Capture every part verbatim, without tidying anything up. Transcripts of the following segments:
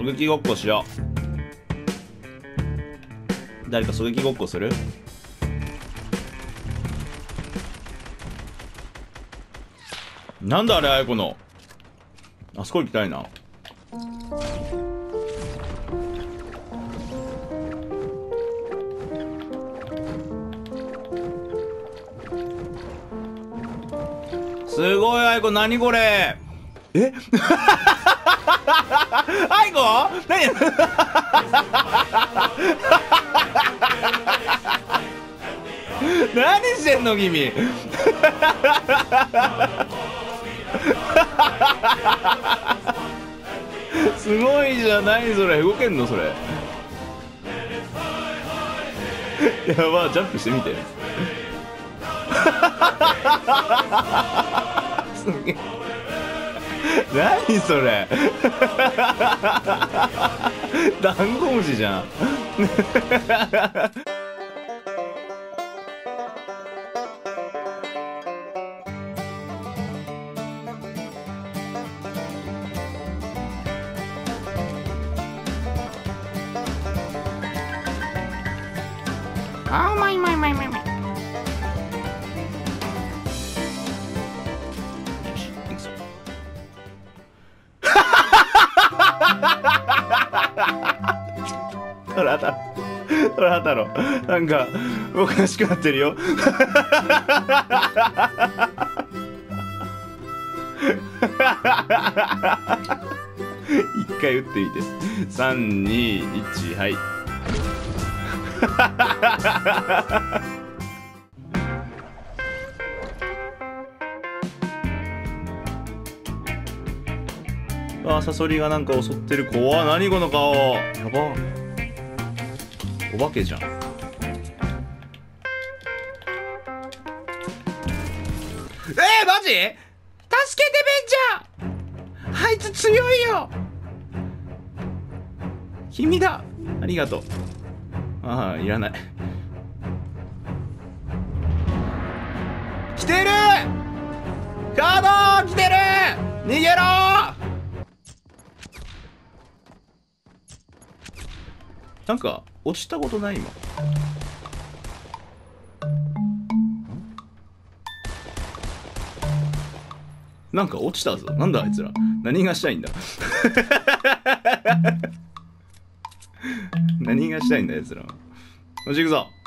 狙撃ごっこしよう。誰か狙撃ごっこする？なんだあれ、あやこの。あそこ行きたいな。すごい、あいこ、何これ。えあいこ何何してんの君すごいじゃないそれ。動けんのそれ。やば、ジャンプしてみて。すげえ。何それ。ダンゴムシじゃん。 あー、うまいうまいうまいうまいうまい。 トラ太郎、トラ太郎、なんかおかしくなってるよ。一回打ってみて。さんにいち、はい。あー、サソリがなんか襲ってる。怖っ。何この顔。やば。お化けじゃん。えー、マジ？助けて、ベンちゃん。あいつ強いよ。君だ。ありがとう。ああ、いらない。来てる。カード来てる。逃げろ。なんか落ちたことない今。なんか落ちたぞ。なんだあいつら。何がしたいんだ。何がしたいんだあいつら。よし行くぞ。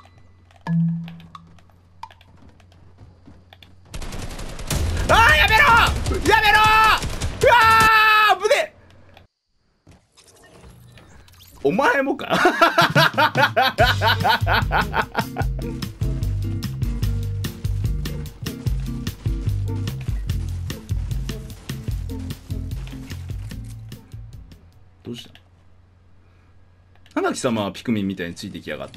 あー、やめろやめろ。うわー、危ねえ。お前もか。どうした？花木様はピクミンみたいについてきやがって。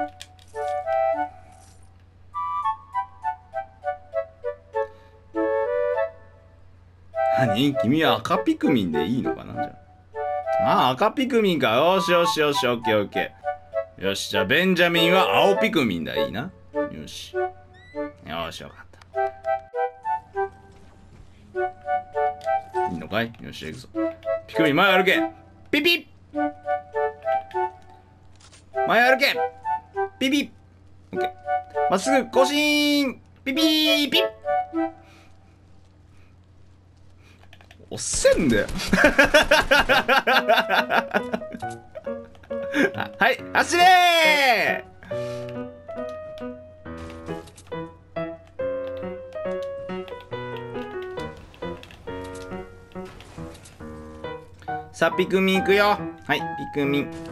何？君は赤ピクミンでいいのかな。じゃあ、ああ、赤ピクミンか。よしよしよし、オッケーオッケー。よし、じゃあベンジャミンは青ピクミンだ。いいな。よしよし、よかった。いいのかい？よし、行くぞ。ピクミン前歩け。ピピッ。前歩け。ピピッ。オッケー。まっすぐ更新。ピピーピッ。おっせんだよ。はい、走れー。さあピクミンいくよ。はい、ピクミン。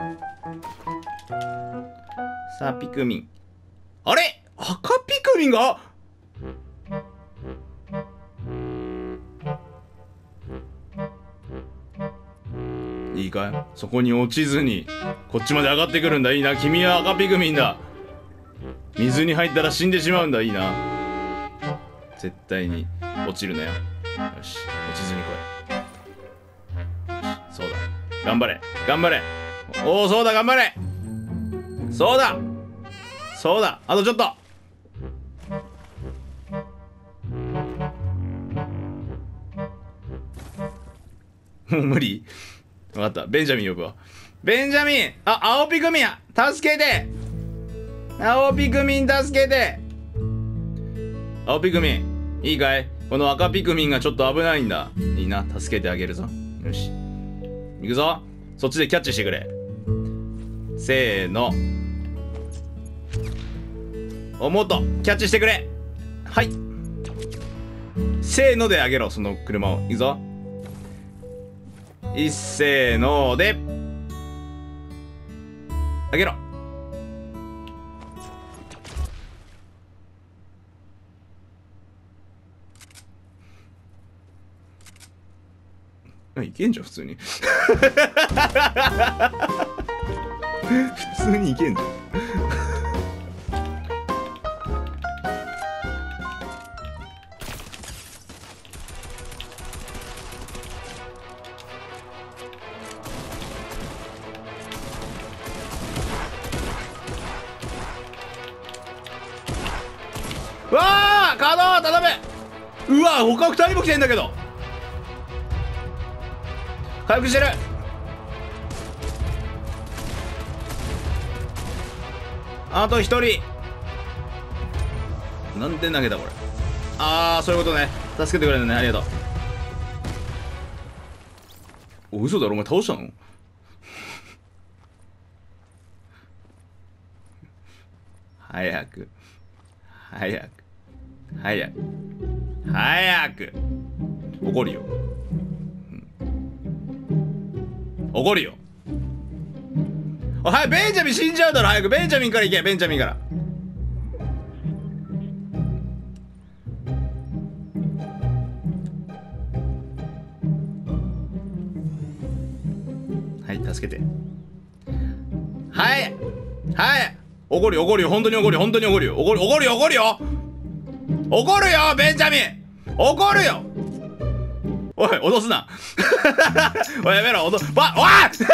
さあピクミン。あれ、赤ピクミンが。いいかい、そこに落ちずにこっちまで上がってくるんだ。いいな。君は赤ピクミンだ。水に入ったら死んでしまうんだ。いいな。絶対に落ちるなよ。よし、落ちずに来い。そうだ、頑張れ頑張れ。おお、そうだ、頑張れ。そうだそうだ、あとちょっと。もう無理。 分かった。ベンジャミン呼ぶわ。ベンジャミン、あ、青ピクミン助けて。青ピクミン助けて。青ピクミンいいかい？この赤ピクミンがちょっと危ないんだ。いいな、助けてあげるぞ。よし、行くぞ。そっちでキャッチしてくれ。せーの。お、もっとキャッチしてくれ。はい、せーのであげろ、その車を。いくぞ。いっせーのであげろ。いけんじゃん普通に普通にいけんじゃん。うわあ、稼働頼む。うわー、他ふたりも来てんだけど。回復してる。あとひとり。なんで投げたこれ。ああ、そういうことね。助けてくれるね、ありがとう。お、嘘だろ、お前倒したの？早く早く早く早く。怒るよ、怒るよ。おはい、ベンジャミン死んじゃうだろ。早くベンジャミンから行け。ベンジャミンから。はい、助けて。はいはい、怒るよ怒るよ、本当に怒るよ、本当に怒るよ、怒る怒るよ怒るよ怒るよ、ベンジャミン怒るよ。おい、脅すな。おい、やめろ、脅ば、おい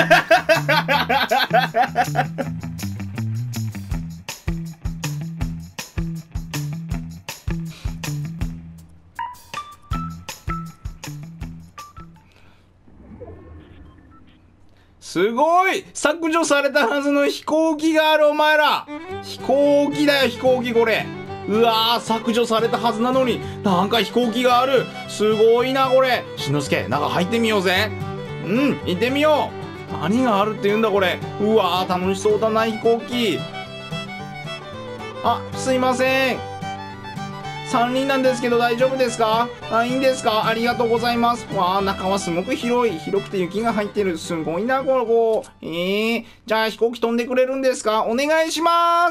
すごい、削除されたはずの飛行機がある。お前ら飛行機だよ、飛行機。これ、うわー、削除されたはずなのになんか飛行機がある。すごいなこれ。しんのすけ、中入ってみようぜ。うん、行ってみよう。何があるって言うんだこれ。うわー、楽しそうだな飛行機。あ、すいません、さんにんなんですけど大丈夫ですか？あ、いいんですか？ありがとうございます。わあ、中はすごく広い。広くて雪が入ってる。すごいな、この子。えー、じゃあ飛行機飛んでくれるんですか？お願いします。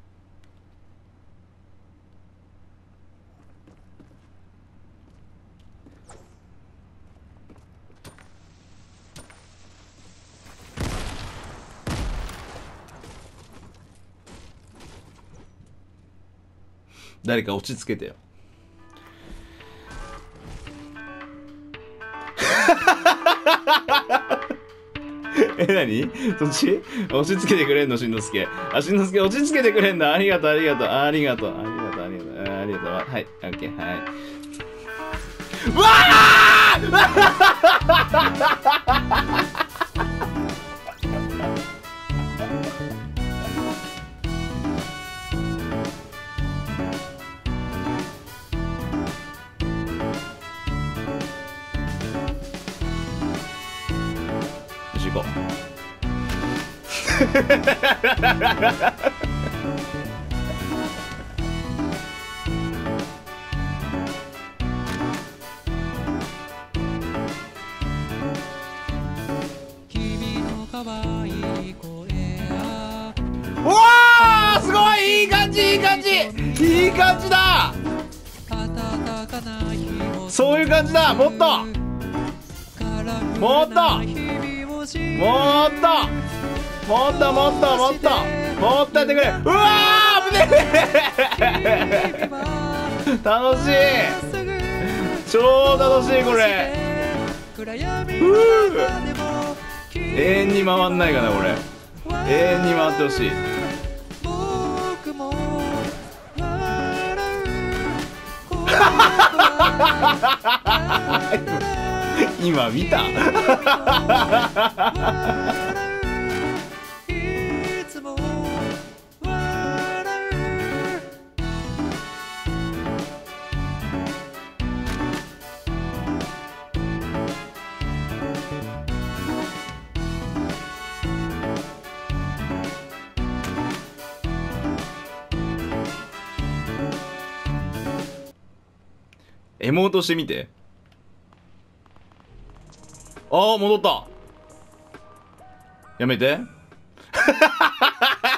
誰か落ち着けてよ。え、何？そっち？落ち着けてくれんの、しんのすけ。あ、しんのすけ落ち着けてくれんだ。ありがとう、ありがとう、ありがとう、ありがとう、ありがとう、ありがとう。はい、オッケー、はい。うわあ！行こう。うわー、すごい、いい感じ、いい感じ、いい感じだ。そういう感じだ。もっともっともっともっともっともっともっとやってくれ。うわー、危ねえ。楽しい、超楽しいこれ。うー、永遠に回んないかなこれ。永遠に回ってほしい。 今見たエモートしてみて。ああ、戻った。やめて。